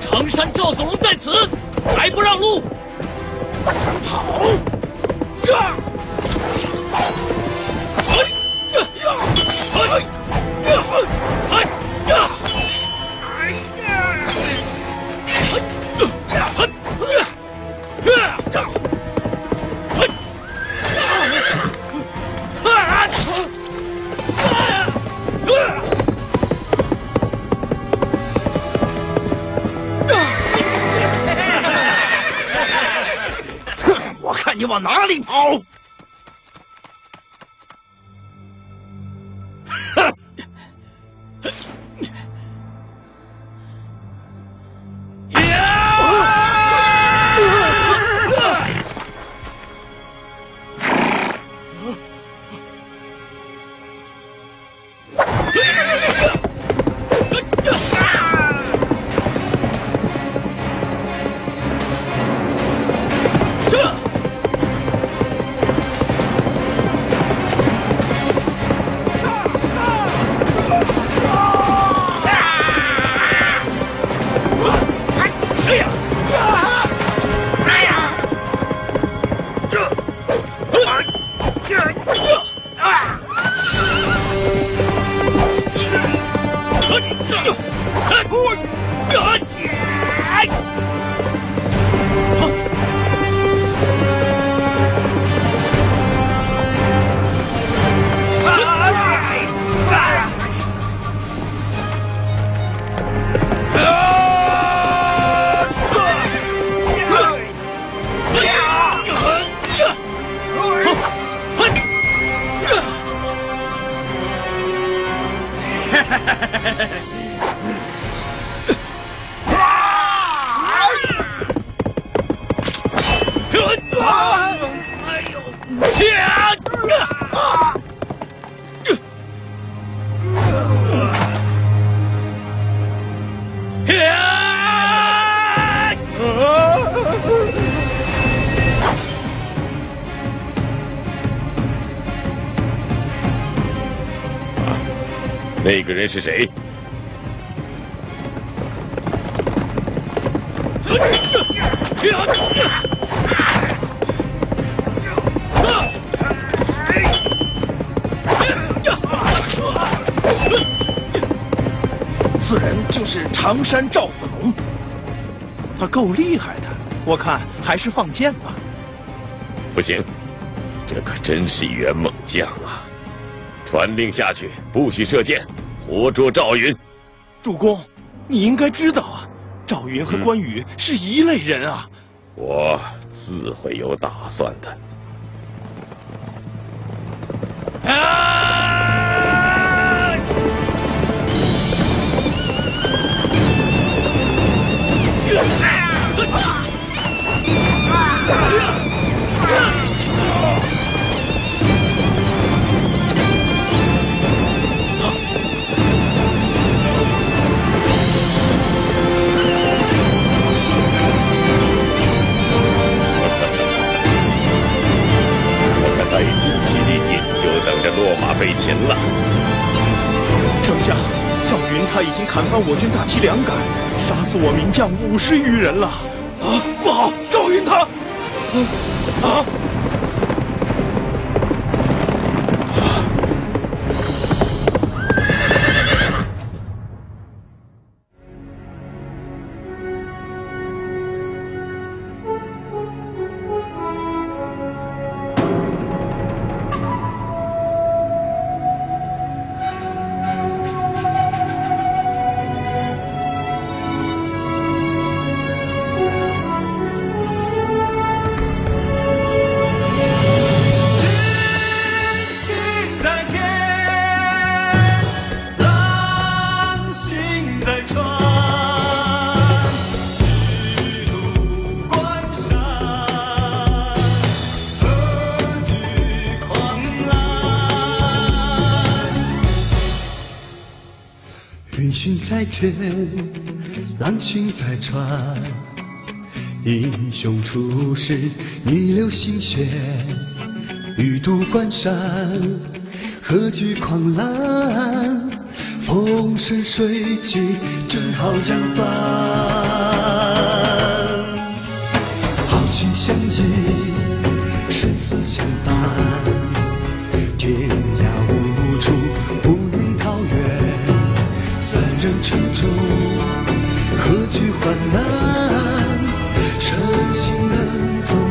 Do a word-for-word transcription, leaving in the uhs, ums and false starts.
常山赵子龙在此，还不让路！ 想跑？这！哎呀！哎呀！哎呀！哎呀！ 我看你往哪里跑！哼！ 那个人是谁？ 此人就是常山赵子龙，他够厉害的，我看还是放箭吧。 不行，这可真是一员猛将啊！传令下去，不许射箭，活捉赵云。 主公，你应该知道啊，赵云和关羽是一类人啊。 我自会有打算的。 啊！ 带尽霹雳剑，就等着落马被擒了。 丞相，赵云他已经砍翻我军大旗两杆，杀死我名将五十余人了。啊，不好！赵云他，啊！ 云行在天，浪行在船，英雄出世，逆流行险，欲渡关山，何惧狂澜？风生水起，正好江帆。 何惧患难？诚心能否